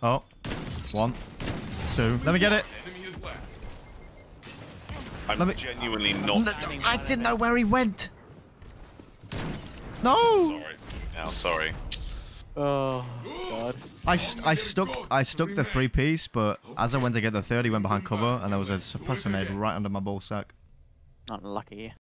Oh. 1, 2. Let me get it. I'm genuinely not. I didn't know where he went. No. Sorry. Now, sorry. Oh god. I stuck the 3-piece, but as I went to get the third, he went behind cover, and there was a suppressor nade right under my ball sack. Not lucky.